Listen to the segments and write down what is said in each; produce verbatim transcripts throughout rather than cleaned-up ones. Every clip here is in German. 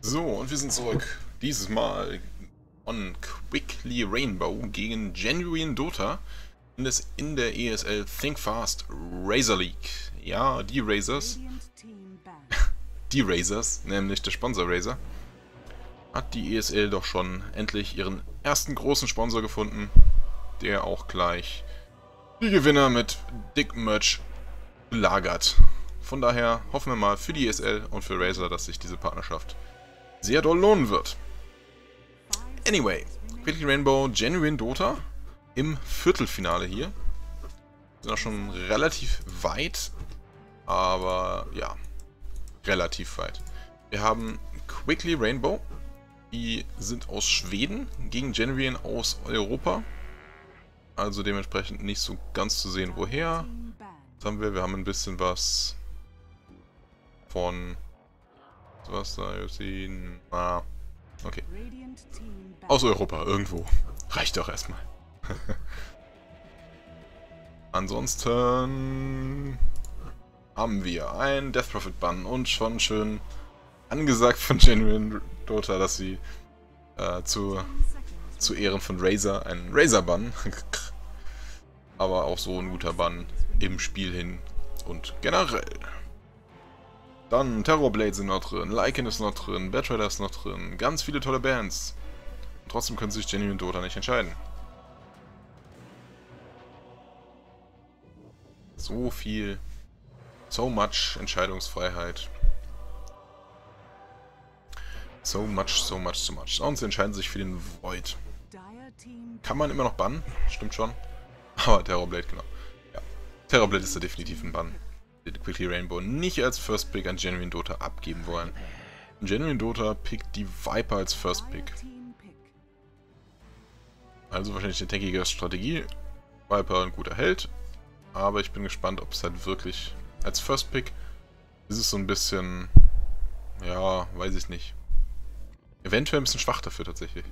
So, und wir sind zurück. Dieses Mal on Quickly Rainbow gegen Genuine Dota in, des, in der E S L Think Fast Razor League. Ja, die Razors, die Razors, nämlich der Sponsor Razer, hat die E S L doch schon endlich ihren ersten großen Sponsor gefunden, der auch gleich die Gewinner mit Dick Merch belagert. Von daher hoffen wir mal für die E S L und für Razer, dass sich diese Partnerschaft sehr doll lohnen wird. Anyway, Quickly Rainbow Genuine Dota im Viertelfinale hier. Sind auch schon relativ weit, aber ja, relativ weit. Wir haben Quickly Rainbow, die sind aus Schweden, gegen Genuine aus Europa. Also dementsprechend nicht so ganz zu sehen, woher. Was haben wir? Wir haben ein bisschen was von... Was da jetzt sehen? Ah, okay. Aus Europa, irgendwo. Reicht doch erstmal. Ansonsten haben wir einen Death Prophet Bann und schon schön angesagt von Genuine Dota, dass sie äh, zu, zu Ehren von Razer einen Razer Bann. Aber auch so ein guter Bann im Spiel hin und generell. Dann Terrorblade sind noch drin, Lycan ist noch drin, Batrider ist noch drin, ganz viele tolle Bands. Und trotzdem können sich Genuine Dota nicht entscheiden. So viel, so much Entscheidungsfreiheit. So much, so much, so much. Und sie entscheiden sich für den Void. Kann man immer noch bannen, stimmt schon. Aber Terrorblade, genau. Ja. Terrorblade ist da definitiv ein Bann. Quickly Rainbow nicht als First Pick an Genuine Dota abgeben wollen. Genuine Dota pickt die Viper als First Pick. Also wahrscheinlich eine tankige Strategie. Viper ein guter Held. Aber ich bin gespannt, ob es halt wirklich als First Pick ist es so ein bisschen... Ja, weiß ich nicht. Eventuell ein bisschen schwach dafür tatsächlich.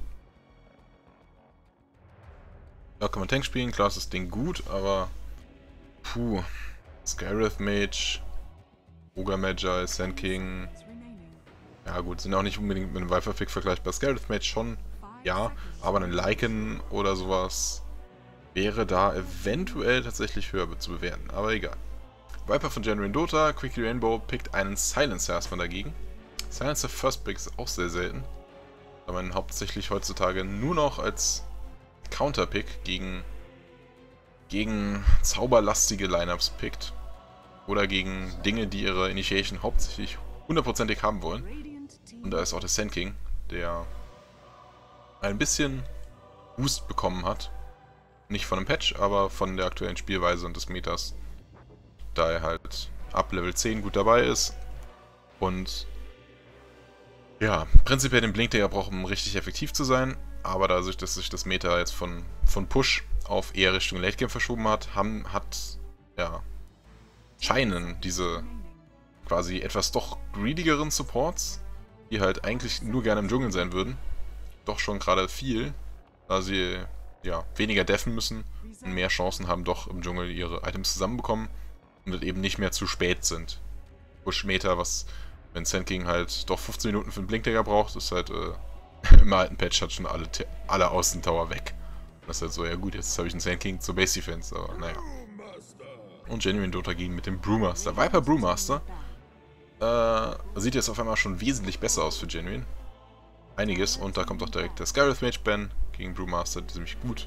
Da kann man Tank spielen, klar ist das Ding gut, aber... Puh... Skywrath Mage, Ogre Magi, Sand King. Ja gut, sind auch nicht unbedingt mit einem Viper-Pick vergleichbar. Skywrath Mage schon, ja, aber ein Lycan oder sowas wäre da eventuell tatsächlich höher zu bewerten, aber egal. Viper von Genuine Dota, Quickly Rainbow pickt einen Silencer erstmal dagegen. Silencer First Pick ist auch sehr selten, da man hauptsächlich heutzutage nur noch als Counter-Pick gegen gegen zauberlastige Lineups pickt. Oder gegen Dinge, die ihre Initiation hauptsächlich hundertprozentig haben wollen. Und da ist auch der Sand King, der ein bisschen Boost bekommen hat. Nicht von einem Patch, aber von der aktuellen Spielweise und des Metas. Da er halt ab Level zehn gut dabei ist. Und ja, prinzipiell den Blinkdagger braucht, um richtig effektiv zu sein. Aber dadurch, dass sich das Meta jetzt von, von Push auf eher Richtung Late Game verschoben hat, haben, hat, ja, scheinen diese quasi etwas doch greedigeren Supports, die halt eigentlich nur gerne im Dschungel sein würden, doch schon gerade viel, da sie, ja, weniger deffen müssen und mehr Chancen haben, doch im Dschungel ihre Items zusammenbekommen und eben nicht mehr zu spät sind. Push-Meta, was, wenn Sand King halt doch fünfzehn Minuten für einen Blinkdagger braucht, ist halt, äh, im alten Patch hat schon alle, alle Außentower weg. Das ist halt so, ja gut, jetzt habe ich einen Sand King zur Base Defense, aber naja. Und Genuine Dota ging mit dem Brewmaster. Viper Brewmaster äh, sieht jetzt auf einmal schon wesentlich besser aus für Genuine. Einiges, und da kommt auch direkt der Skywrath Mage Ban gegen Brewmaster, ziemlich gut.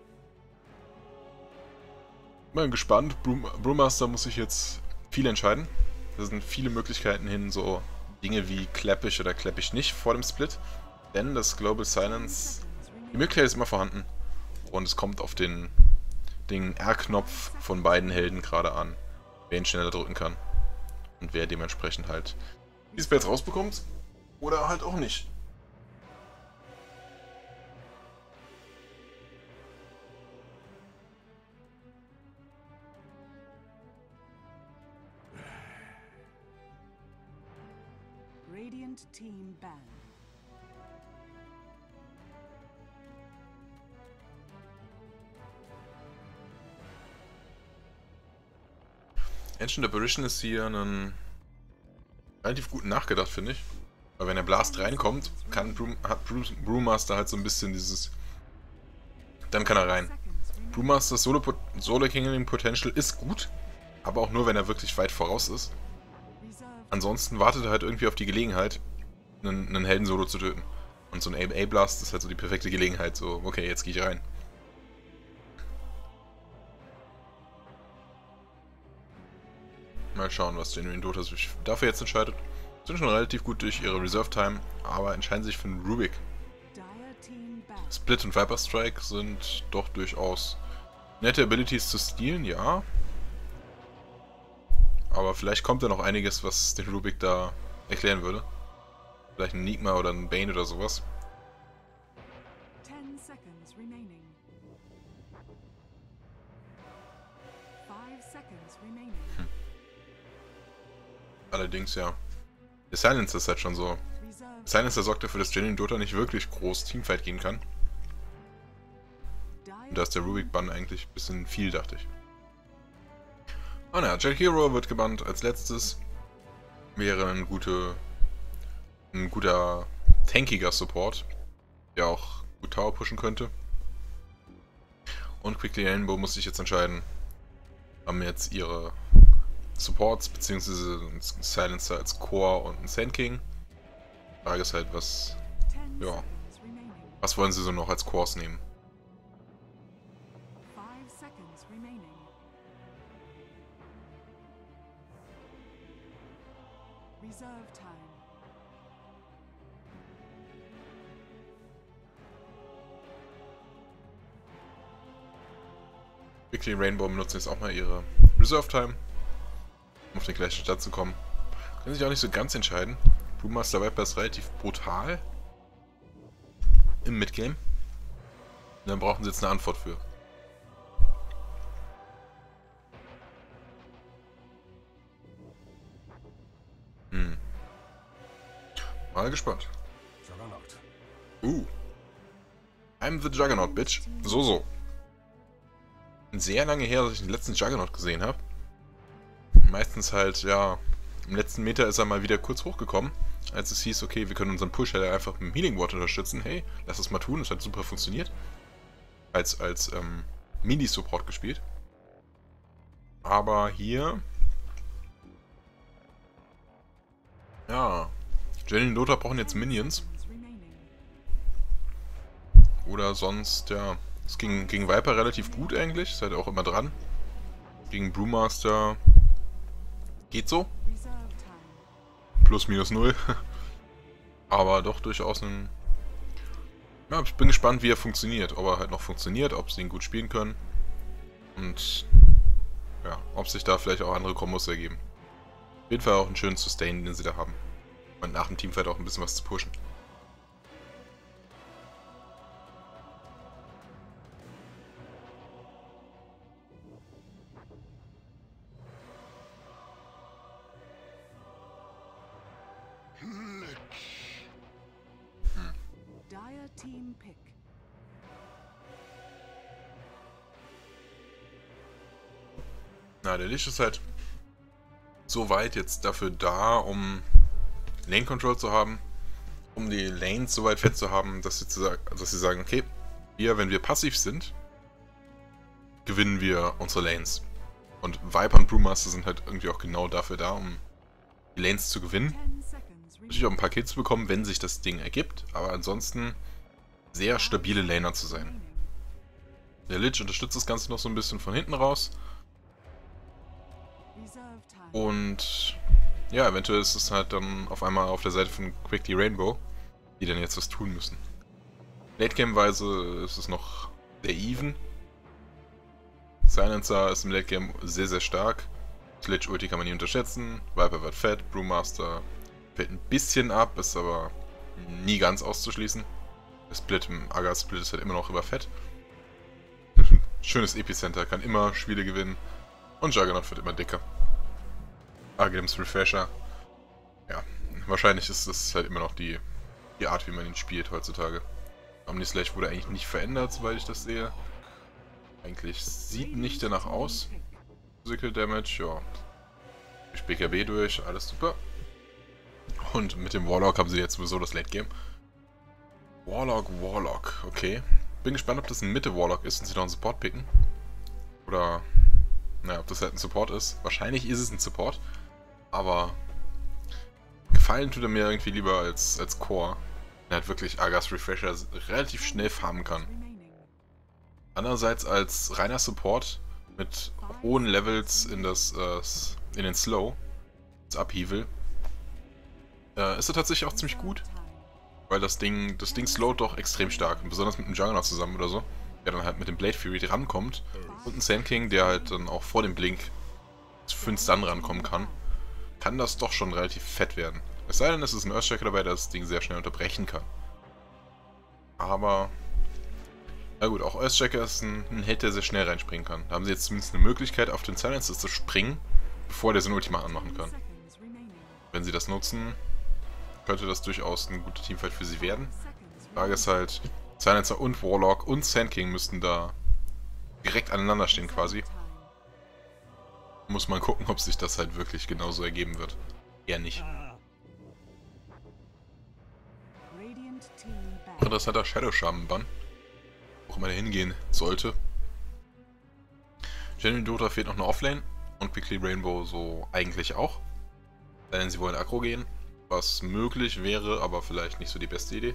Bin gespannt, Brew Brewmaster muss sich jetzt viel entscheiden. Da sind viele Möglichkeiten hin, so Dinge wie Klappisch oder Klappisch nicht vor dem Split. Denn das Global Silence, die Möglichkeit ist immer vorhanden. Und es kommt auf den, den R-Knopf von beiden Helden gerade an, wer ihn schneller drücken kann. Und wer dementsprechend halt die Spells rausbekommt. Oder halt auch nicht. Radiant Team Ban. Ancient Apparition ist hier einen relativ gut nachgedacht, finde ich. Weil wenn der Blast reinkommt, kann Broom, hat Brewmaster halt so ein bisschen dieses... Dann kann er rein. Brewmasters Solo, Solo Kingling Potential ist gut, aber auch nur, wenn er wirklich weit voraus ist. Ansonsten wartet er halt irgendwie auf die Gelegenheit, einen, einen Helden-Solo zu töten. Und so ein A-Blast ist halt so die perfekte Gelegenheit, so, okay, jetzt gehe ich rein. Mal schauen, was Genuine Dota sich dafür jetzt entscheidet. Sind schon relativ gut durch ihre Reserve-Time, aber entscheiden sich für einen Rubik. Split und Viper Strike sind doch durchaus nette Abilities zu stealen, ja. Aber vielleicht kommt da noch einiges, was den Rubik da erklären würde. Vielleicht ein Nigma oder ein Bane oder sowas. Hm. Allerdings, ja. Der Silencer ist halt schon so. Silencer sorgt dafür, dass Genuine Dota nicht wirklich groß Teamfight gehen kann. Und da ist der Rubik-Bann eigentlich ein bisschen viel, dachte ich. Oh naja, Jack Hero wird gebannt als letztes. Wäre ein, gute, ein guter, tankiger Support, der auch gut Tower pushen könnte. Und Quickly Rainbow muss sich jetzt entscheiden, haben jetzt ihre Supports, beziehungsweise Silencer als Core und ein Sand King. Die Frage ist halt, was, ja, was wollen sie so noch als Cores nehmen? Quickly Rainbow benutzen jetzt auch mal ihre Reserve Time, um auf den gleichen Start zu kommen. Können sich auch nicht so ganz entscheiden. Brewmaster Viper ist relativ brutal im Midgame. Und dann brauchen sie jetzt eine Antwort für. Hm. Mal gespannt. Uh. I'm the Juggernaut, bitch. So, so. Sehr lange her, dass ich den letzten Juggernaut gesehen habe. Meistens halt, ja, im letzten Meter ist er mal wieder kurz hochgekommen, als es hieß, okay, wir können unseren Push halt einfach mit dem Healing Ward unterstützen. Hey, lass es mal tun, das hat super funktioniert. Als, als ähm, Mini-Support gespielt. Aber hier... Ja, Genuine Dota brauchen jetzt Minions. Oder sonst, ja... Es ging gegen Viper relativ gut eigentlich, ist halt auch immer dran. Gegen Brewmaster geht so. Plus minus null. Aber doch durchaus ein... Ja, ich bin gespannt, wie er funktioniert. Ob er halt noch funktioniert, ob sie ihn gut spielen können. Und ja, ob sich da vielleicht auch andere Kombos ergeben. Auf jeden Fall auch einen schönen Sustain, den sie da haben. Und nach dem Teamfight auch ein bisschen was zu pushen. Team Pick. Na, der Lich ist halt so weit jetzt dafür da, um Lane Control zu haben, um die Lanes so weit fett zu haben, dass sie, zu sagen, dass sie sagen, okay, wir, wenn wir passiv sind, gewinnen wir unsere Lanes. Und Viper und Brewmaster sind halt irgendwie auch genau dafür da, um die Lanes zu gewinnen. Natürlich auch ein paar Kills zu bekommen, wenn sich das Ding ergibt, aber ansonsten sehr stabile Laner zu sein. Der Lich unterstützt das Ganze noch so ein bisschen von hinten raus. Und ja, eventuell ist es halt dann auf einmal auf der Seite von Quickly Rainbow, die dann jetzt was tun müssen. Late-Game-weise ist es noch sehr even. Silencer ist im Late-Game sehr, sehr stark. Lich-Ulti kann man nie unterschätzen. Viper wird fett. Brewmaster fällt ein bisschen ab, ist aber nie ganz auszuschließen. Der Split im Agar-Split ist halt immer noch überfett. Schönes Epicenter, kann immer Spiele gewinnen. Und Juggernaut wird immer dicker. Agrims Refresher. Ja, wahrscheinlich ist das halt immer noch die, die Art, wie man ihn spielt heutzutage. Omnislash wurde eigentlich nicht verändert, soweit ich das sehe. Eigentlich sieht nicht danach aus. Physical Damage, ja. Durch B K B durch, alles super. Und mit dem Warlock haben sie jetzt sowieso das Late Game. Warlock, Warlock, okay. Bin gespannt, ob das ein Mitte-Warlock ist und sie noch einen Support picken. Oder, naja, ob das halt ein Support ist. Wahrscheinlich ist es ein Support. Aber gefallen tut er mir irgendwie lieber als, als Core. Der halt wirklich Argas Refresher relativ schnell farmen kann. Andererseits als reiner Support mit hohen Levels in das äh, in den Slow, das Upheaval, äh, ist er tatsächlich auch ziemlich gut. Weil das Ding, das Ding slowt doch extrem stark. Und besonders mit einem Juggernaut zusammen oder so, der dann halt mit dem Blade Fury rankommt. Und ein Sand King, der halt dann auch vor dem Blink für einen Stun rankommen kann. Kann das doch schon relativ fett werden. Es sei denn, es ist ein Earthshaker dabei, der das Ding sehr schnell unterbrechen kann. Aber, na gut, auch Earthshaker ist ein, ein Held, der sehr schnell reinspringen kann. Da haben sie jetzt zumindest eine Möglichkeit, auf den Silencer zu springen, bevor der sein Ultima anmachen kann. Wenn sie das nutzen, könnte das durchaus ein guter Teamfight für sie werden. Die Frage ist halt, Silencer und Warlock und Sand King müssten da direkt aneinander stehen quasi. Muss man gucken, ob sich das halt wirklich genauso ergeben wird. Eher nicht. Auch interessanter Shadow Shaman Bann. Wo immer der hingehen sollte. Genuine Dota fehlt noch eine Offlane. Und Quickly Rainbow so eigentlich auch. Denn sie wollen Aggro gehen. Was möglich wäre, aber vielleicht nicht so die beste Idee.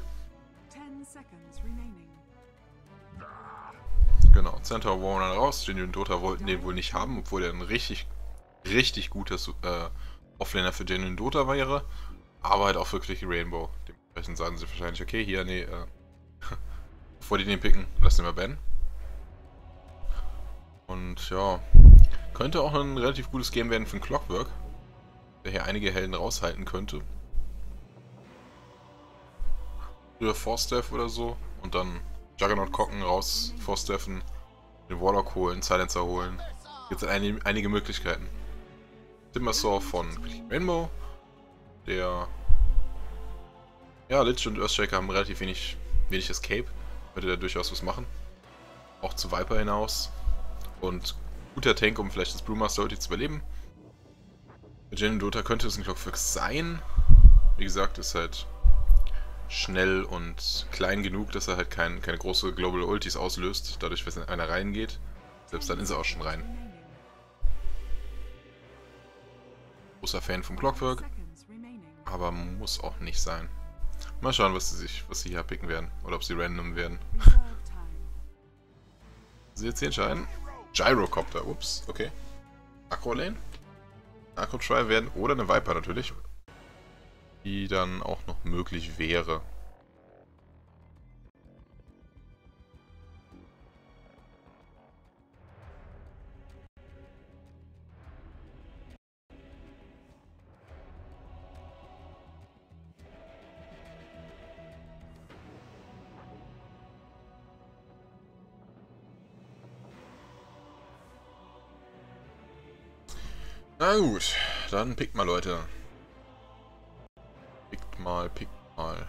Genau, Centaur Warner raus. Genuine Dota wollten den wohl nicht haben, obwohl der ein richtig, richtig guter äh, Offlaner für Genuine Dota wäre. Aber halt auch wirklich Rainbow. Dementsprechend sagen sie wahrscheinlich, okay, hier, nee, äh, bevor die den picken, lass den mal bannen. Und ja, könnte auch ein relativ gutes Game werden für einen Clockwork, der hier einige Helden raushalten könnte. Für Force-Death oder so und dann Juggernaut Kocken raus, Force-Deafen, den Warlock holen, Silencer holen. Gibt es ein, einige Möglichkeiten. Timbersaw von Rainbow, der... Ja, Lich und Earthshaker haben relativ wenig, wenig Escape, könnte da durchaus was machen. Auch zu Viper hinaus. Und guter Tank, um vielleicht das Brewmaster Ulti zu überleben. Mit Genuine Dota könnte es ein Clockwork sein. Wie gesagt, ist halt schnell und klein genug, dass er halt kein, keine große Global Ultis auslöst, dadurch, wenn einer reingeht. Selbst dann ist er auch schon rein. Großer Fan vom Clockwork, aber muss auch nicht sein. Mal schauen, was sie sich, was sie hier picken werden. Oder ob sie random werden. Sie jetzt hier entscheiden. Gyrocopter, ups, okay. Acro-Lane. Acro-Try werden oder eine Viper natürlich. Die dann auch noch möglich wäre. Na gut, dann pickt mal, Leute. Pickt mal, pickt mal.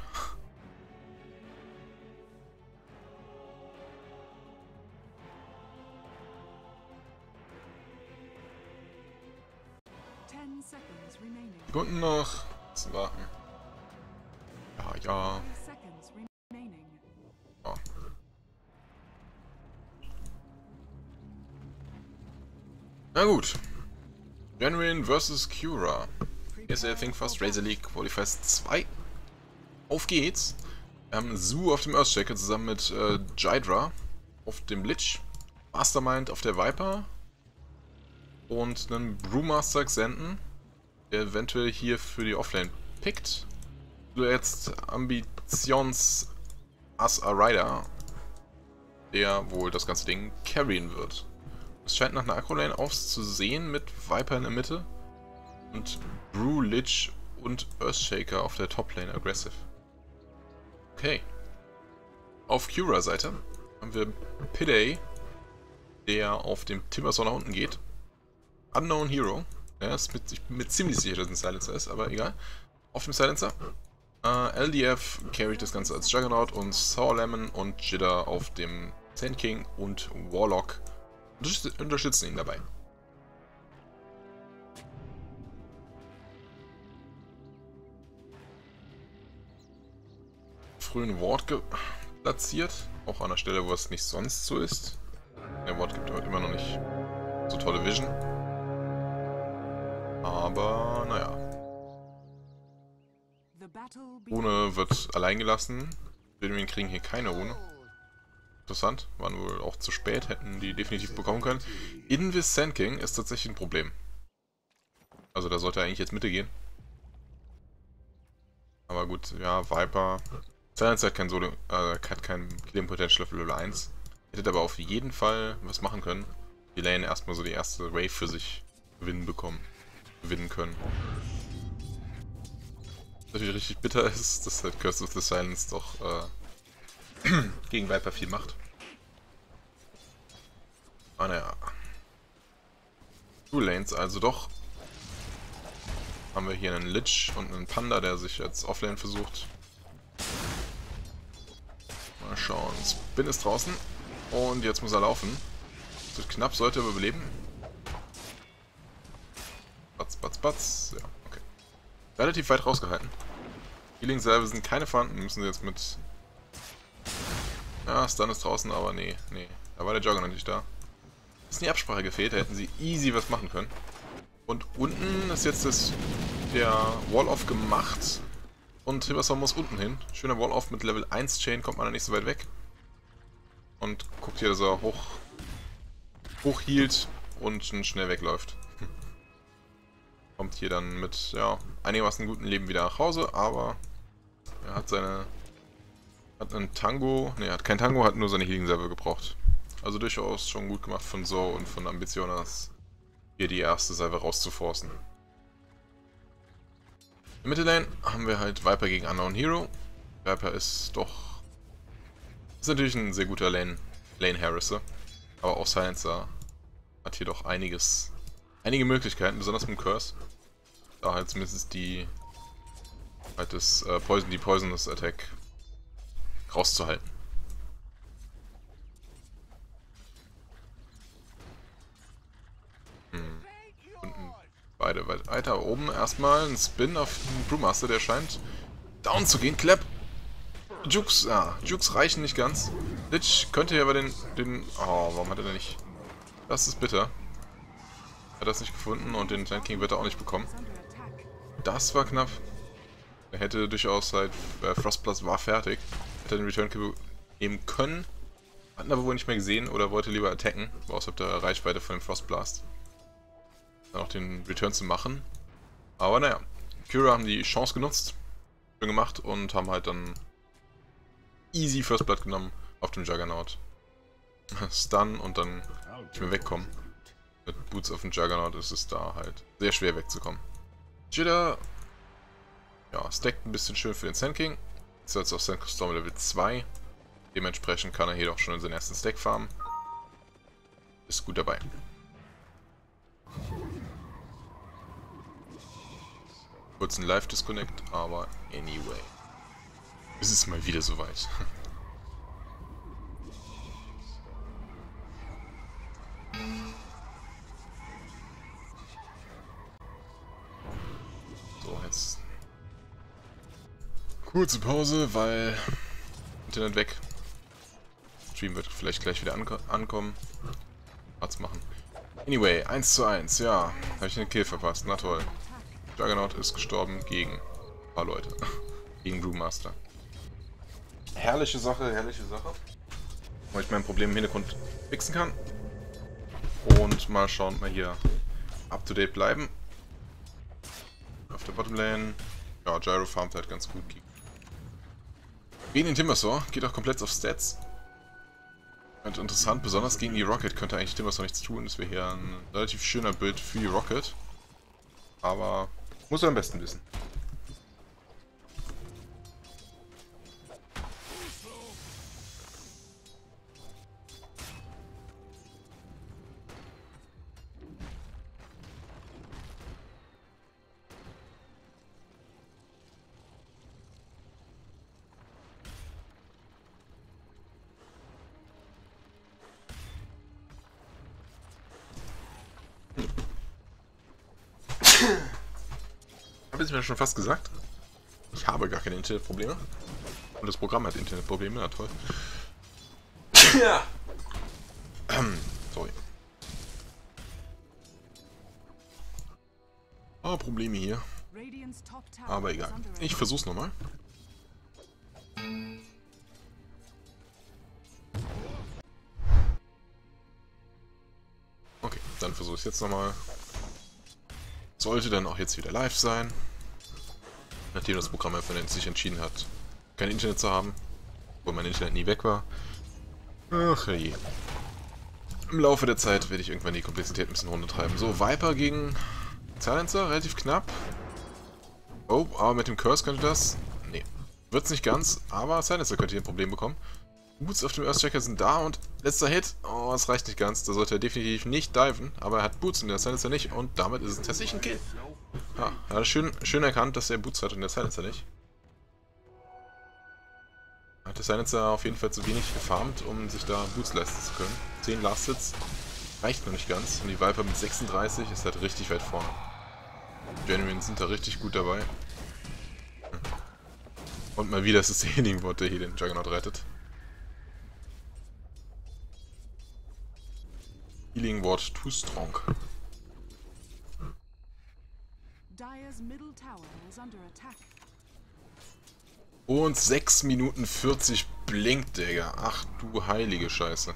Sekunden noch. Bisschen warten. Ja, ja. Ja. Na gut. Genuine versus Cura. Hier ist der Think Fast Razor League Qualifiers zwei. Auf geht's. Wir haben Zu auf dem Earthshaker zusammen mit äh, Jydra auf dem Lich, Mastermind auf der Viper und einen Brewmaster Xanten, der eventuell hier für die Offlane pickt. Du jetzt Ambitions As a Rider, der wohl das ganze Ding carryen wird. Es scheint nach einer Acro-Lane auszusehen mit Viper in der Mitte und Brew, Lich und Earthshaker auf der Top-Lane aggressive. Okay. Auf Cura-Seite haben wir Pidday, der auf dem Timbersaw nach unten geht. Unknown Hero. Ja, ist mit, ich bin mir ziemlich sicher, dass es ein Silencer ist, aber egal. Auf dem Silencer. Äh, L D F carryt das Ganze als Juggernaut und Sour Lemon und Jitter auf dem Sand King und Warlock unterstützen ihn dabei. frühen Ward platziert. Auch an der Stelle, wo es nicht sonst so ist. Der Ward gibt heute immer noch nicht so tolle Vision. Aber, naja. Rune wird allein gelassen. Wir kriegen hier keine Rune. Interessant. Waren wohl auch zu spät. Hätten die definitiv bekommen können. Invis Sand King ist tatsächlich ein Problem. Also da sollte er eigentlich jetzt Mitte gehen. Aber gut, ja, Viper. Silence hat kein Solo, äh, hat kein Killing Potential auf Level eins. Hätte aber auf jeden Fall was machen können. Die Lane erstmal so die erste Wave für sich gewinnen bekommen. Gewinnen können. Was natürlich richtig bitter ist, dass halt Curse of the Silence doch äh, gegen Viper viel macht. Ah naja. Two Lanes also doch. Haben wir hier einen Lich und einen Panda, der sich jetzt Offlane versucht. Mal schauen. Spin ist draußen. Und jetzt muss er laufen. Das wird knapp, sollte er überleben. Batz, batz, batz. Ja, okay. Relativ weit rausgehalten. Healing selber sind keine vorhanden. Müssen sie jetzt mit... Ja, Stun ist draußen, aber nee, nee. Da war der Juggernaut nicht da. Ist die Absprache gefehlt, da hätten sie easy was machen können. Und unten ist jetzt das, der Wall-Off gemacht. Und Timbersaw muss unten hin. Schöner Wall-Off mit Level eins Chain, kommt man da nicht so weit weg. Und guckt hier, dass er hoch, hoch hielt und schnell wegläuft. Kommt hier dann mit, ja, einigermaßen guten Leben wieder nach Hause, aber er hat seine, hat einen Tango, ne, hat kein Tango, hat nur seine Healing selber gebraucht. Also durchaus schon gut gemacht von So und von Ambitionas, hier die erste Salve rauszuforcen. In Middlelane haben wir halt Viper gegen Unknown Hero. Viper ist doch... ist natürlich ein sehr guter Lane, Lane Harrisser. Aber auch Silencer hat hier doch einiges... einige Möglichkeiten, besonders mit dem Curse. Da halt zumindest die... halt das äh, Poison, die Poisonous Attack rauszuhalten. Hm. Unten beide weiter oben. Erstmal ein Spin auf den Brewmaster, der scheint down zu gehen. Clap! Jukes, ja, Jukes reichen nicht ganz. Lich könnte hier aber den, den... Oh, warum hat er denn nicht... Das ist bitter. Er hat das nicht gefunden und den Sand King wird er auch nicht bekommen. Das war knapp. Er hätte durchaus halt... Äh, Frostblast war fertig. Hätte den Return Kill nehmen können. Hat ihn aber wohl nicht mehr gesehen oder wollte lieber attacken. War außerhalb der Reichweite von dem Frostblast. Dann auch den Return zu machen. Aber naja. Kyra haben die Chance genutzt. Schön gemacht und haben halt dann... easy First Blood genommen auf dem Juggernaut. Stun und dann nicht mehr wegkommen. Mit Boots auf dem Juggernaut ist es da halt sehr schwer wegzukommen. Jitter, ja, stackt ein bisschen schön für den Sand King. Ist jetzt auf Sandstorm Level zwei. Dementsprechend kann er hier doch schon in seinen ersten Stack farmen. Ist gut dabei. Kurz ein Live-Disconnect, aber anyway. Es ist mal wieder soweit. So, jetzt kurze Pause, weil Internet weg. Stream wird vielleicht gleich wieder anko ankommen. Was machen. Anyway, eins zu eins, ja. Habe ich einen Kill verpasst, na toll. Juggernaut ist gestorben gegen ein paar Leute. Gegen Brewmaster. Herrliche Sache, herrliche Sache. Wo ich mein Problem im Hintergrund fixen kann. Und mal schauen, mal hier up to date bleiben. Auf der Bottom Lane. Ja, Gyro farmt halt ganz gut. Gegen den Timbersaw geht auch komplett auf Stats. Und interessant, besonders gegen die Rocket könnte eigentlich Timbersaw nichts tun. Das wäre hier ein relativ schöner Bild für die Rocket. Aber muss er am besten wissen. Habe ich mir schon fast gesagt. Ich habe gar keine Internetprobleme. Und das Programm hat Internetprobleme, na toll. Ja. Sorry. Ah, Probleme hier. Aber egal. Ich versuch's nochmal. Okay, dann versuche ich es jetzt nochmal. Sollte dann auch jetzt wieder live sein. Nachdem das Programm einfach sich entschieden hat, kein Internet zu haben. Obwohl mein Internet nie weg war. Ach je. Im Laufe der Zeit werde ich irgendwann die Komplexität ein bisschen runtertreiben. So, Viper gegen Silencer, relativ knapp. Oh, aber mit dem Curse könnte das... Nee, wird's nicht ganz, aber Silencer könnte hier ein Problem bekommen. Boots auf dem Earthchecker sind da und letzter Hit. Oh, es reicht nicht ganz. Da sollte er definitiv nicht diven, aber er hat Boots und der Silencer nicht und damit ist es tatsächlich ein Kill. Ja, er hat schön, schön erkannt, dass er Boots hat und der Silencer nicht. Hat der Silencer auf jeden Fall zu wenig gefarmt, um sich da Boots leisten zu können. zehn Last Hits reicht noch nicht ganz und die Viper mit sechsunddreißig ist halt richtig weit vorne. Genuine sind da richtig gut dabei. Und mal wieder ist es der Healing Ward, der hier den Juggernaut rettet. Healing Ward too strong. Und sechs Minuten vierzig blinkt, Digga. Ach du heilige Scheiße.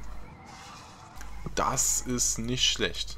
Das ist nicht schlecht.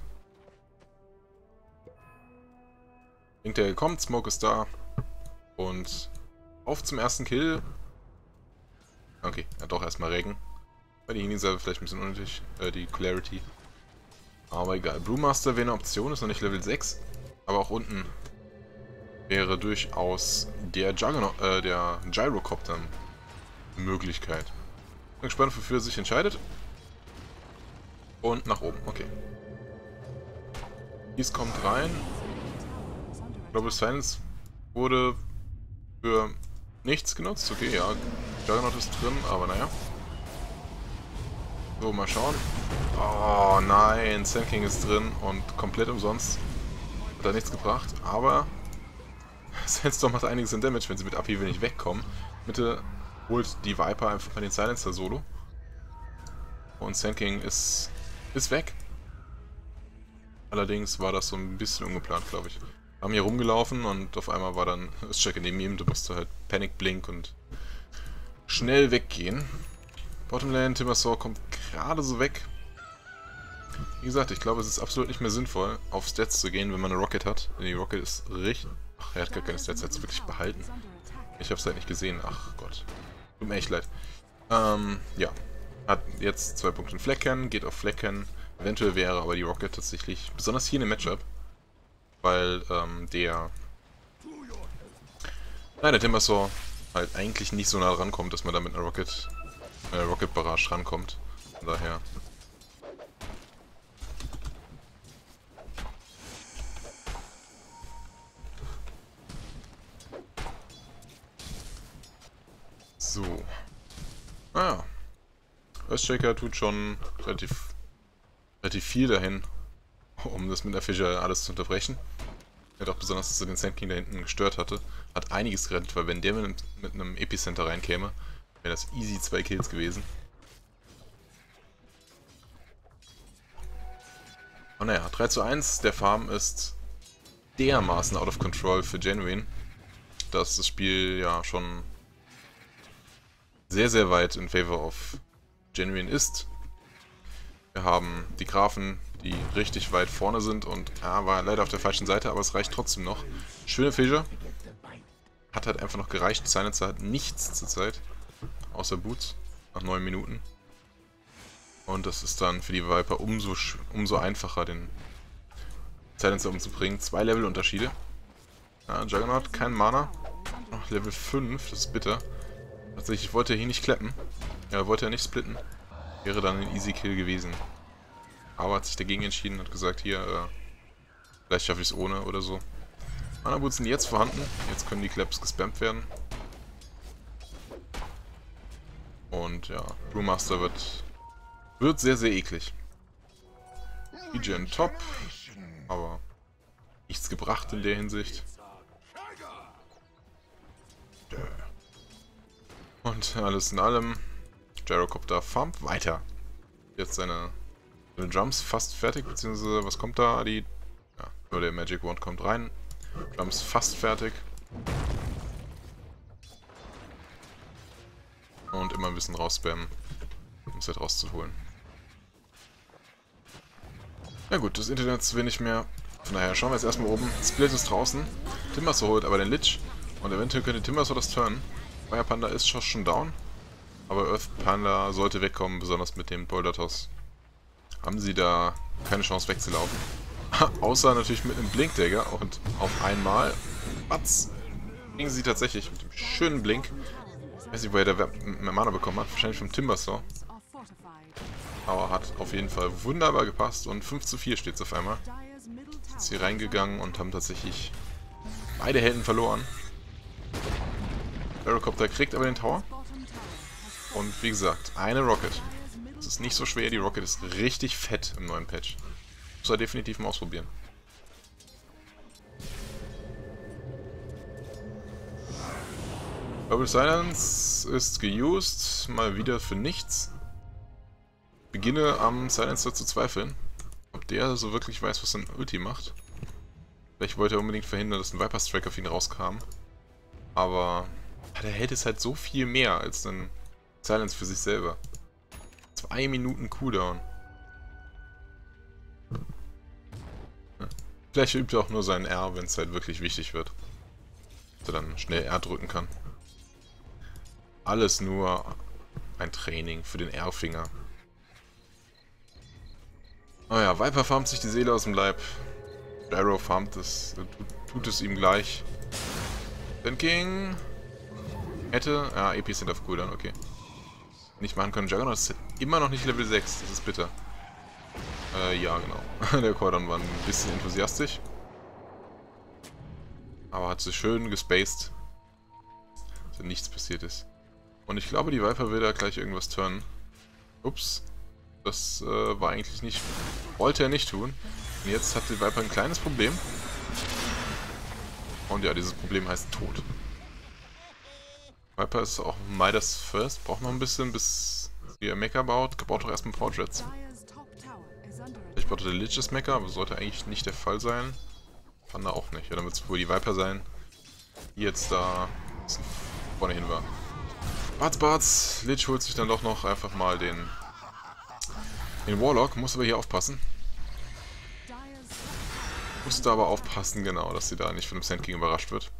Blink der kommt, Smoke ist da. Und auf zum ersten Kill. Okay, ja doch erstmal Regen. Bei die Healing selber vielleicht ein bisschen unnötig, äh, die Clarity. Aber egal. Brewmaster wäre eine Option, ist noch nicht Level sechs. Aber auch unten wäre durchaus der Juggernaut, äh, der Gyrocopter eine Möglichkeit. Bin gespannt, wofür er sich entscheidet. Und nach oben, okay. Dies kommt rein. Global Silence wurde für nichts genutzt. Okay, ja, Juggernaut ist drin, aber naja. So, mal schauen. Oh nein, Sand King ist drin und komplett umsonst. Hat da nichts gebracht, aber Sandstorm macht einiges an Damage, wenn sie mit Upheaval nicht wegkommen. Mitte holt die Viper einfach mal den Silencer solo. Und Sand King ist, ist weg. Allerdings war das so ein bisschen ungeplant, glaube ich. Wir haben hier rumgelaufen und auf einmal war dann das Check neben ihm. Du musst halt Panic Blink und schnell weggehen. Bottomlane, Timbersaw kommt gerade so weg. Wie gesagt, ich glaube, es ist absolut nicht mehr sinnvoll, auf Stats zu gehen, wenn man eine Rocket hat. Denn die Rocket ist richtig... Ach, er hat gar keine Stats, er hat sie wirklich behalten. Ich habe es halt nicht gesehen. Ach Gott. Tut mir echt leid. Ähm, ja. Hat jetzt zwei Punkte in Flecken, geht auf Flecken. Eventuell wäre aber die Rocket tatsächlich, besonders hier in dem Matchup, weil ähm, der... Nein, der Timbersaw halt eigentlich nicht so nah rankommt, dass man da mit einer Rocket... Äh, Rocket Barrage rankommt. Von daher. So. Naja. Earthshaker tut schon relativ, relativ viel dahin, um das mit der Fischer alles zu unterbrechen. Er hat auch besonders, dass er den Sand King da hinten gestört hatte. Hat einiges gerettet, weil wenn der mit, mit einem Epicenter reinkäme, wäre das easy zwei Kills gewesen. Und naja, drei zu eins, der Farm ist dermaßen out of control für Genuine, dass das Spiel ja schon sehr, sehr weit in favor of Genuine ist. Wir haben die Grafen, die richtig weit vorne sind und ja, war leider auf der falschen Seite, aber es reicht trotzdem noch. Schöne Fischer. Hat halt einfach noch gereicht. Silencer hat nichts zurzeit. Außer Boots. Nach neun Minuten. Und das ist dann für die Viper umso, umso einfacher, den Silencer umzubringen. Zwei Level Unterschiede. Ja, Juggernaut, kein Mana. Ach, Level fünf, das ist bitter. Tatsächlich wollte er hier nicht klappen. Ja, wollte er nicht splitten. Wäre dann ein Easy Kill gewesen. Aber hat sich dagegen entschieden und hat gesagt, hier, äh, vielleicht schaffe ich es ohne oder so. Mana Boots sind jetzt vorhanden. Jetzt können die Claps gespammt werden. Und ja, Brewmaster wird, wird sehr, sehr eklig. Regen top, aber nichts gebracht in der Hinsicht. Und Und alles in allem, Gyrocopter farmt weiter. Jetzt seine, seine Jumps fast fertig, beziehungsweise was kommt da? Die, ja, nur der Magic Wand kommt rein. Jumps fast fertig. Und immer ein bisschen rausspammen, um es halt rauszuholen. Na gut, das Internet will nicht mehr. Von daher schauen wir jetzt erstmal oben. Split ist draußen. Timbersaw holt aber den Lich. Und eventuell könnte Timbersaw das turnen. Fire Panda ist schon down. Aber Earth Panda sollte wegkommen, besonders mit dem Boulder-Toss. Haben sie da keine Chance wegzulaufen. Außer natürlich mit einem Blink-Dagger und auf einmal. Batz! Kriegen sie tatsächlich mit dem schönen Blink. Ich weiß nicht, woher der mehr Mana bekommen hat. Wahrscheinlich vom Timbersaw. Aber hat auf jeden Fall wunderbar gepasst. Und fünf zu vier steht es auf einmal. Sind sie reingegangen und haben tatsächlich beide Helden verloren. Gyrocopter kriegt aber den Tower. Und wie gesagt, eine Rocket. Das ist nicht so schwer. Die Rocket ist richtig fett im neuen Patch. Muss er definitiv mal ausprobieren. Double Silence ist geused. Mal wieder für nichts. Beginne am Silencer zu zweifeln. Ob der so wirklich weiß, was sein Ulti macht. Vielleicht wollte er unbedingt verhindern, dass ein Viper Strike auf ihn rauskam. Aber der Held ist halt so viel mehr als ein Silence für sich selber. Zwei Minuten Cooldown. Hm. Vielleicht übt er auch nur seinen R, wenn es halt wirklich wichtig wird. Dass er dann schnell R drücken kann. Alles nur ein Training für den R-Finger. Oh ja, Viper farmt sich die Seele aus dem Leib. Gyro farmt es, tut, tut es ihm gleich. Sand King hätte... Ja, E Ps sind auf Cooldown, okay. Nicht machen können. Juggernaut ist immer noch nicht Level sechs, das ist bitter. Äh, ja, genau. Der Cooldown war ein bisschen enthusiastisch. Aber hat sich schön gespaced. Dass nichts passiert ist. Und ich glaube, die Viper will da gleich irgendwas turnen. Ups. Das äh, war eigentlich nicht... Wollte er nicht tun. Und jetzt hat die Viper ein kleines Problem. Und ja, dieses Problem heißt Tod. Viper ist auch Midas First. Braucht noch ein bisschen, bis sie ihr Mecha baut. Braucht doch erstmal Portraits. Ich brauchte der Lich das Mecha, aber sollte eigentlich nicht der Fall sein. Panda auch nicht. Ja, dann wird es wohl die Viper sein, die jetzt da vorne hin war. Bartz, Bartz. Lich holt sich dann doch noch einfach mal den... Den Warlock, muss aber hier aufpassen. Musste aber aufpassen, genau, dass sie da nicht von dem Sand King überrascht wird.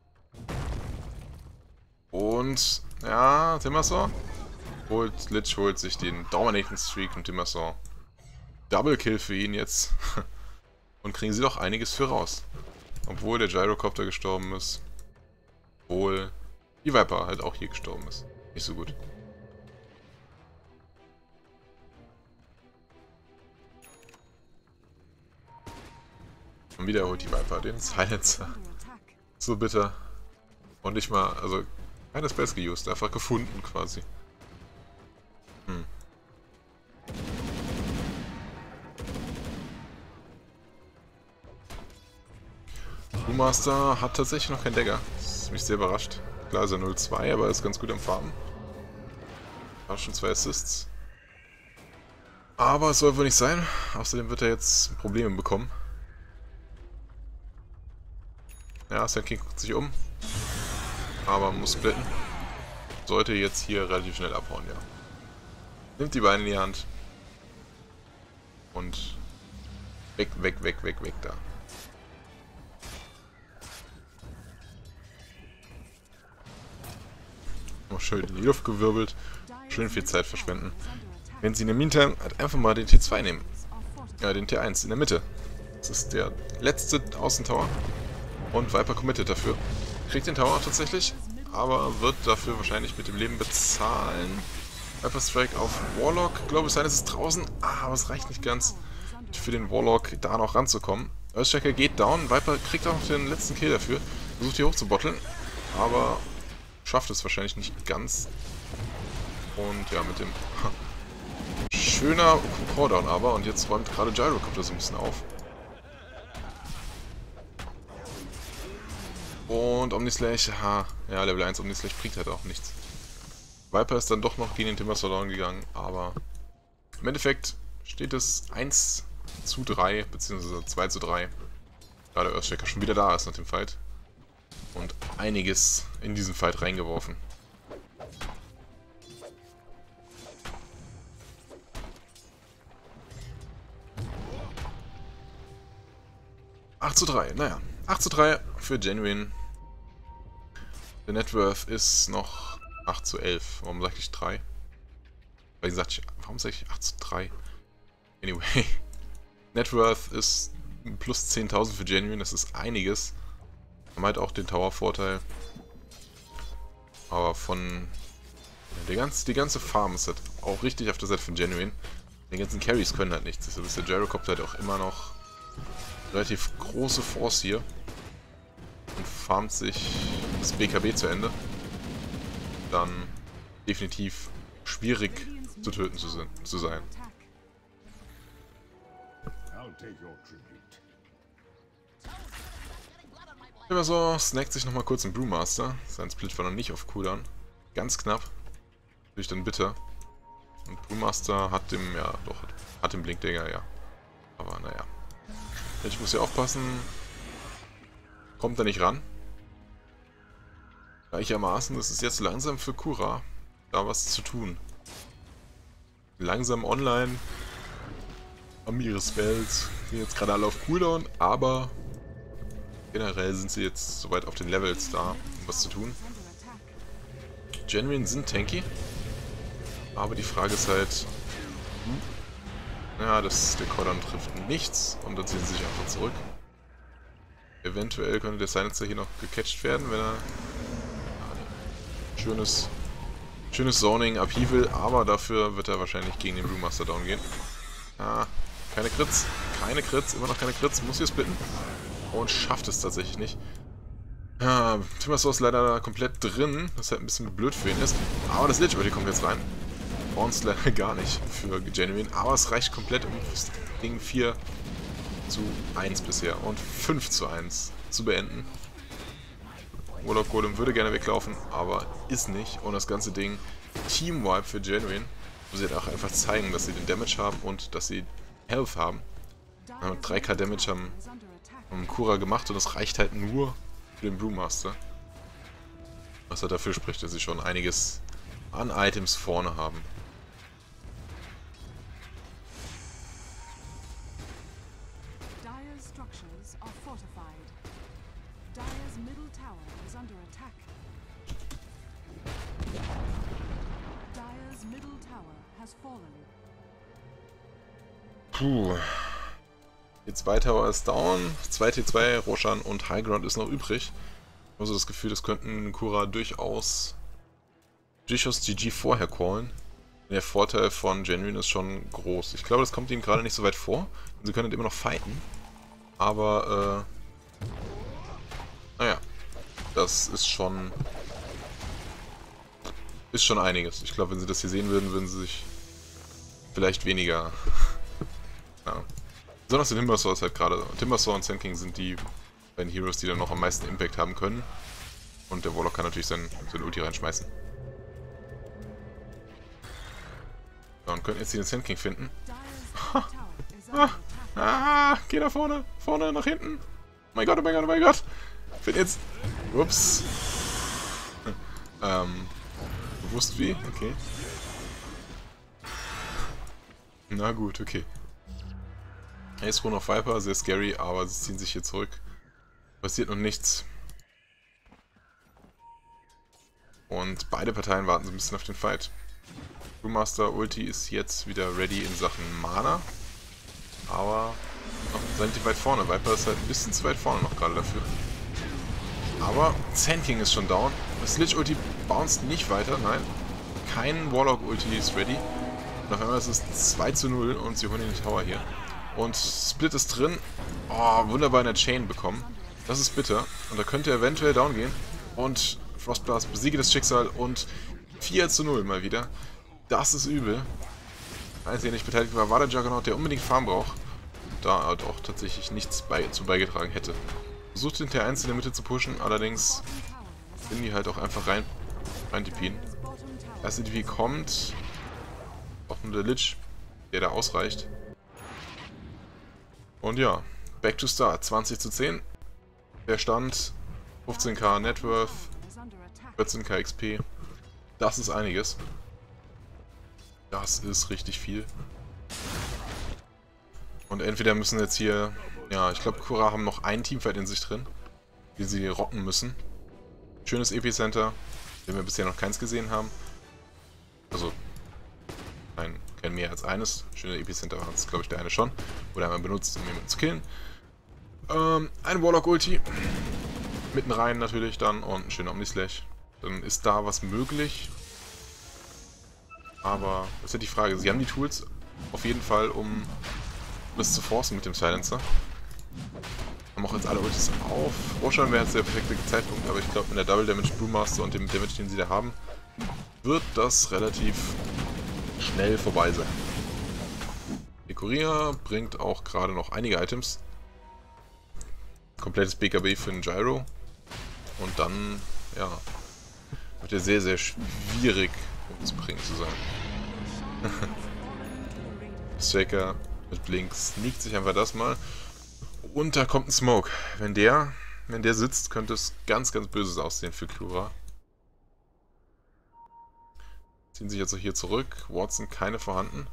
Und, ja, Timbersaw holt, Lich holt sich den Dominating Streak und Timbersaw. Double Kill für ihn jetzt. Und kriegen sie doch einiges für raus. Obwohl der Gyrocopter gestorben ist. Obwohl die Viper halt auch hier gestorben ist. Nicht so gut. Und wieder holt die Viper den Silencer. So bitter. Und nicht mal, also keine Spells geused, einfach gefunden quasi. Hm. Master hat tatsächlich noch keinen Dagger. Das ist mich sehr überrascht. Klar ist er null zwei, aber er ist ganz gut am Farmen. Hat schon zwei Assists. Aber es soll wohl nicht sein. Außerdem wird er jetzt Probleme bekommen. Ja, Sand King guckt sich um. Aber muss splitten. Sollte jetzt hier relativ schnell abhauen, ja. Nimmt die Beine in die Hand. Und weg, weg, weg, weg, weg da. Noch schön in die Luft gewirbelt. Schön viel Zeit verschwenden. Wenn sie in der Meantime halt einfach mal den T zwei nehmen. Ja, den T eins in der Mitte. Das ist der letzte Außentower. Und Viper committed dafür. Kriegt den Tower tatsächlich, aber wird dafür wahrscheinlich mit dem Leben bezahlen. Viper Strike auf Warlock. Global Silence ist draußen, ah, aber es reicht nicht ganz für den Warlock da noch ranzukommen. Earthshaker geht down. Viper kriegt auch noch den letzten Kill dafür. Versucht hier hoch zu botteln, aber schafft es wahrscheinlich nicht ganz. Und ja, mit dem schöner Cooldown aber. Und jetzt räumt gerade Gyrocopter so ein bisschen auf. Und Omnislash, ha, ja, Level eins Omnislash bringt halt auch nichts. Viper ist dann doch noch gegen den Timbersaw down gegangen, aber im Endeffekt steht es eins zu drei, beziehungsweise zwei zu drei. Da der Earthshaker schon wieder da ist nach dem Fight. Und einiges in diesen Fight reingeworfen. acht zu drei, naja. acht zu drei für Genuine. Der Networth ist noch acht zu elf. Warum sage ich drei? Weil gesagt, ich, warum sage ich acht zu drei? Anyway. Networth ist plus zehntausend für Genuine, das ist einiges. Haben halt auch den Tower-Vorteil. Aber von... Ja, der ganze, die ganze Farm ist halt auch richtig auf der Seite von Genuine. Die ganzen Carries können halt nichts. Deshalb ist der Gyrocopter halt auch immer noch relativ große Force hier. Und farmt sich das B K B zu Ende. Dann definitiv schwierig zu töten zu, zu sein. Immer so, snackt sich nochmal kurz im Brewmaster. Sein Split war noch nicht auf Cooldown. Ganz knapp. Natürlich dann bitter. Und Brewmaster hat dem, ja doch, hat den Blinkdagger, ja. Aber naja. Ich muss hier aufpassen. Kommt er nicht ran. Gleichermaßen ist es jetzt langsam für Kura, da was zu tun. Langsam online. Haben ihre Spells. Sind jetzt gerade alle auf Cooldown, aber generell sind sie jetzt soweit auf den Levels da, um was zu tun. Genuine sind tanky. Aber die Frage ist halt... Hm, ja, das, der Cooldown trifft nichts und dann ziehen sie sich einfach zurück. Eventuell könnte der Silencer hier noch gecatcht werden, wenn er... Ah, nee. Schönes... Schönes Zoning, Upheaval, aber dafür wird er wahrscheinlich gegen den Brewmaster down gehen. Ah, keine Crits. Keine Crits, immer noch keine Crits. Muss hier splitten. Und schafft es tatsächlich nicht. Ja, Timbersaw ist leider komplett drin, was halt ein bisschen blöd für ihn ist. Aber das Lich kommt jetzt rein. Braucht leider gar nicht für Genuine, aber es reicht komplett, um das Ding vier zu eins bisher und fünf zu eins zu beenden. Warlock Golem würde gerne weglaufen, aber ist nicht. Und das ganze Ding Team-Wipe für Genuine, wo sie halt auch einfach zeigen, dass sie den Damage haben und dass sie Health haben. drei K Damage haben, haben Kura gemacht und das reicht halt nur für den Brewmaster. Was halt dafür spricht, dass sie schon einiges an Items vorne haben. Puh. T zwei Tower ist down, zwei T zwei, Roshan und Highground ist noch übrig. Ich habe so das Gefühl, das könnten Kura durchaus durchaus G G vorher callen. Der Vorteil von Genuine ist schon groß. Ich glaube, das kommt ihnen gerade nicht so weit vor. Sie können immer noch fighten. Aber, äh... naja. Das ist schon... ist schon einiges. Ich glaube, wenn sie das hier sehen würden, würden sie sich vielleicht weniger... ja. Besonders der Timbersaw ist halt gerade... Timbersaw und Sand King sind die beiden Heroes, die dann noch am meisten Impact haben können. Und der Warlock kann natürlich sein, sein Ulti reinschmeißen. Ja, und könnten jetzt hier den Sand King finden. Ha. Ah. Ah. Geh da vorne. Vorne, nach hinten. Oh mein Gott, oh mein Gott, oh mein Gott. Find jetzt... Ups. ähm... Bewusst wie? Okay. Na gut, okay. Ace Rune auf Viper, sehr scary, aber sie ziehen sich hier zurück. Passiert noch nichts. Und beide Parteien warten so ein bisschen auf den Fight. Brewmaster Ulti ist jetzt wieder ready in Sachen Mana. Aber noch relativ weit vorne. Viper ist halt ein bisschen zu weit vorne noch gerade dafür. Aber Sand King ist schon down. Das Lich Ulti bounced nicht weiter, nein. Kein Warlock Ulti ist ready. Und auf einmal ist es zwei zu null und sie holen den Tower hier. Und Split ist drin. Oh, wunderbar in der Chain bekommen. Das ist bitter. Und da könnte er eventuell down gehen. Und Frostblast besiege das Schicksal und vier zu null mal wieder. Das ist übel. Der Einzige, der nicht beteiligt war, war der Juggernaut, der unbedingt Farm braucht. Und da halt auch tatsächlich nichts bei, zu beigetragen hätte. Versucht den T eins in der Mitte zu pushen, allerdings sind die halt auch einfach rein, rein tippien. Erste D P kommt. Auch nur der Lich, der da ausreicht. Und ja, back to start. zwanzig zu zehn. Der Stand. fünfzehn K Networth. vierzehn K X P. Das ist einiges. Das ist richtig viel. Und entweder müssen jetzt hier... Ja, ich glaube, Kura haben noch ein Teamfight in sich drin, die sie rocken müssen. Schönes Epicenter, den wir bisher noch keins gesehen haben. Also, nein, kein mehr als eines. Schöne Epicenter war es, glaube ich, der eine schon. Oder einmal benutzt, um jemanden zu killen. Ähm, ein Warlock-Ulti. Mitten rein natürlich dann und ein schöner Omnislash. Dann ist da was möglich. Aber, das ist ja die Frage. Sie haben die Tools auf jeden Fall, um das zu forcen mit dem Silencer. Haben auch jetzt alle Ultis auf. Roshan wäre jetzt der perfekte Zeitpunkt, aber ich glaube, mit der Double Damage Brewmaster und dem Damage, den sie da haben, wird das relativ schnell vorbei sein. Ikoria bringt auch gerade noch einige Items. Komplettes B K B für den Gyro. Und dann, ja, wird er sehr, sehr schwierig umzubringen zu sein. Striker mit Blink sneakt sich einfach das mal. Und da kommt ein Smoke. Wenn der, wenn der sitzt, könnte es ganz, ganz Böses aussehen für Kura. Ziehen sich jetzt auch hier zurück. Watson keine vorhanden.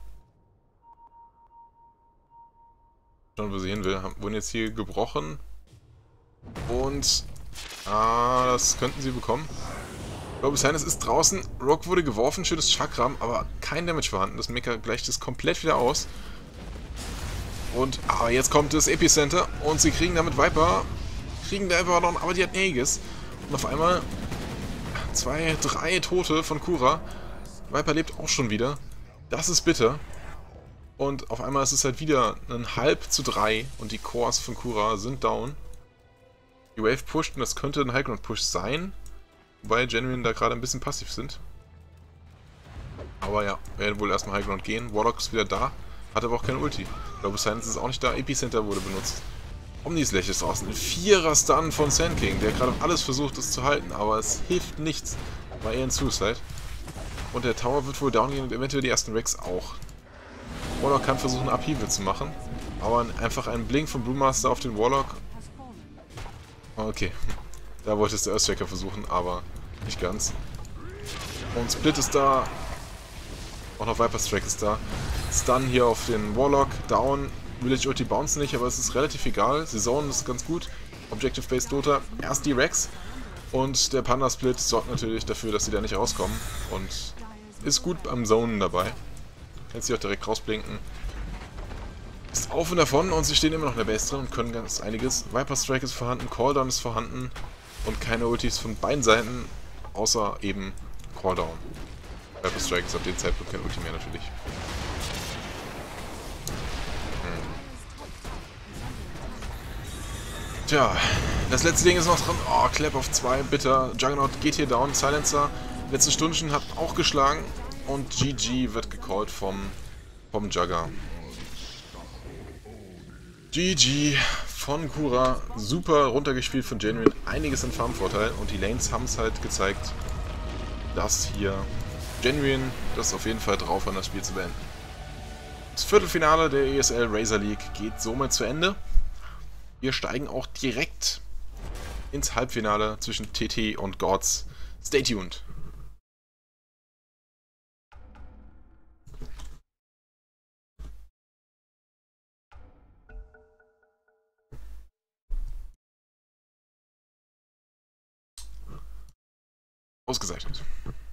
Schauen, wo sie hin will. Wurden jetzt hier gebrochen. Und... Ah, das könnten sie bekommen. Ich glaube, Sinus ist draußen. Rogue wurde geworfen. Schönes Chakram, aber kein Damage vorhanden. Das Mecha gleicht es komplett wieder aus. Und, aber jetzt kommt das Epicenter und sie kriegen damit Viper. Kriegen Viper noch, aber die hat Aegis. Und auf einmal zwei, drei Tote von Kura. Viper lebt auch schon wieder. Das ist bitter. Und auf einmal ist es halt wieder ein halb zu drei und die Cores von Kura sind down. Die Wave pusht und das könnte ein Highground Push sein. Wobei Genuine da gerade ein bisschen passiv sind. Aber ja, werden wohl erstmal Highground gehen. Warlock ist wieder da. Hat aber auch keine Ulti. Ich glaube, Silence ist auch nicht da. Epicenter wurde benutzt. Omnislash ist draußen. Ein Vierer-Stun von Sand King, der gerade alles versucht, es zu halten. Aber es hilft nichts. War eher ein Suicide. Und der Tower wird wohl down gehen und eventuell die ersten Rex auch. Warlock kann versuchen, Upheaval zu machen. Aber einfach ein Blink von Brewmaster auf den Warlock. Okay. Da wollte es der Earthstriker versuchen, aber nicht ganz. Und Split ist da. Auch noch Viper Strike ist da. Stun hier auf den Warlock. Down. Village Ulti bounce nicht, aber es ist relativ egal. Sie zonen ist ganz gut. Objective Based Dota. Erst die Rex. Und der Panda Split sorgt natürlich dafür, dass sie da nicht rauskommen. Und ist gut am Zonen dabei. Kann sich auch direkt rausblinken. Ist auf und davon und sie stehen immer noch in der Base drin und können ganz einiges. Viper Strike ist vorhanden, Calldown ist vorhanden. Und keine Ultis von beiden Seiten, außer eben Calldown. Viper Strike ist ab dem Zeitpunkt kein Ulti mehr natürlich. Hm. Tja, das letzte Ding ist noch dran. Oh, Clap auf zwei, bitter. Juggernaut geht hier down. Silencer, letzte Stunden hat auch geschlagen. Und G G wird gecallt vom, vom Jugger. G G von Kura. Super runtergespielt von Genuine. Einiges an Farmvorteil. Und die Lanes haben es halt gezeigt, dass hier Genuine das auf jeden Fall drauf an das Spiel zu beenden. Das Viertelfinale der E S L Razor League geht somit zu Ende. Wir steigen auch direkt ins Halbfinale zwischen T T und Gods. Stay tuned! Ausgezeichnet.